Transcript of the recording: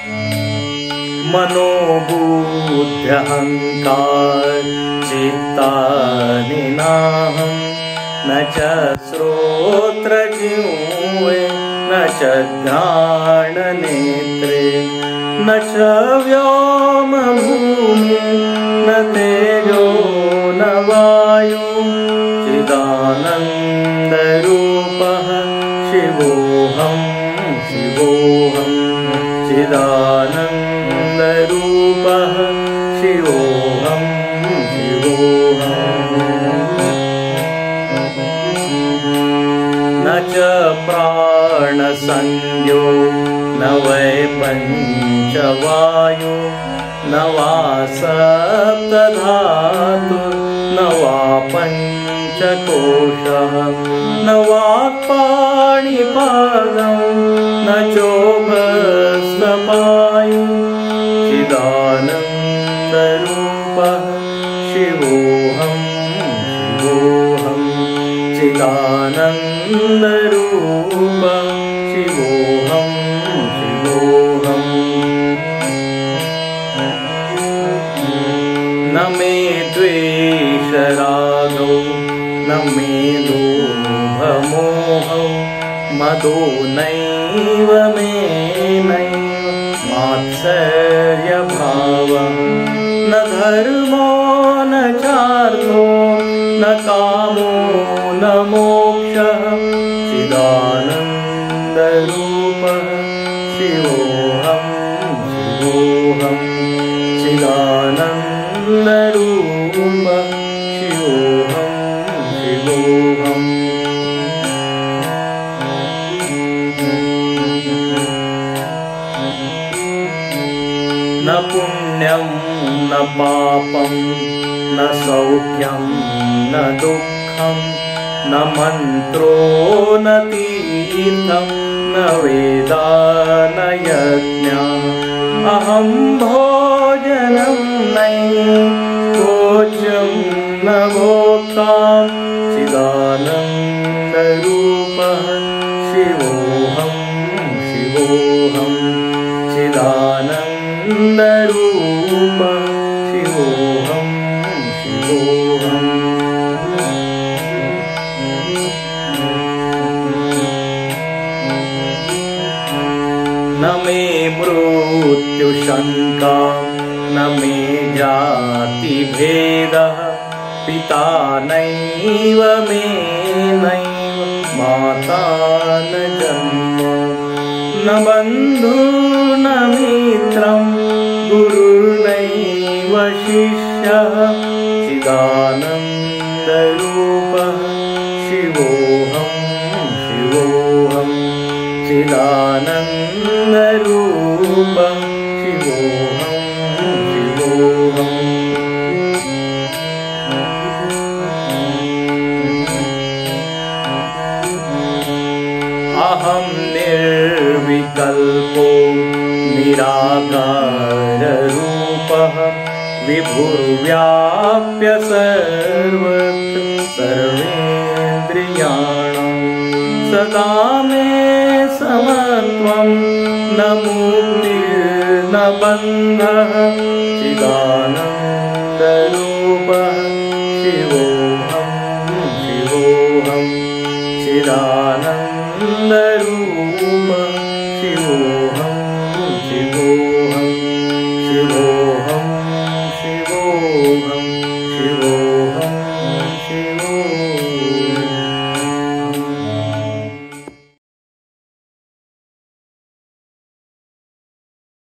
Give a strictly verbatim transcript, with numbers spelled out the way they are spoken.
मनोबुद्ध्यहंकार चित्तानि नाहं न च श्रोत्रजिह्वे न च घ्राणनेत्रे न च व्योमभूमि न तेजो न वायु चिदानन्दरूपः शिवोऽहं शिवोऽहं चिदानन्दरूपः शिवोऽहं शिवोऽहम् न च प्राणसंज्ञो न वै पञ्चवायु न वा सप्तधातु न वा पञ्चकोशः न वाक्पाणिपादं न चोभस्वपायु चिदानन्दरूपः शिवोऽहं शिवोऽहं चिदानन्दरूपः शिवोऽहं शिवोऽहम् न मे द्वेषरागौ न मे लोभमोहौ मदो नैव मे नैव मात्सर्यभावः न धर्मो न चार्थो न कामो न मोक्षः चिदानन्दरूपः शिवोऽहं शिवोऽहं चिदानन्दरूपः शिवोऽहं शिवोऽहम् न पुण्यं न पापं न सौख्यं न दुःखं न मन्त्रो न तीर्थं न वेदा न यज्ञः अहं भोजनं नैव भोज्यं न भोक्ता चिदानन्दरूपः शिवोऽहं शिवोऽहं चिदानन्दरूपः शिवोऽहं शिवोऽहम् न मे मृत्युशङ्का न मे जातिभेदः पिता नैव मे नैव माता न जन्म न बन्धु न मित्रं गुरुर्नैव शिष्यः चिदानन्दरूपः शिवोऽहं शिवोऽहं चिदानन्दरूपः शिवोऽहं शिवोऽहम् अहं निर्विकल्पो निराकाररूपः विभुर्व्याप्य सर्वत्र सर्वेन्द्रियाणां सदा मे समत्वं न मुक्तिर्न बन्धः चिदानन्दरूपः शिवोऽहं शिवोऽहं चिदानन्दरूपः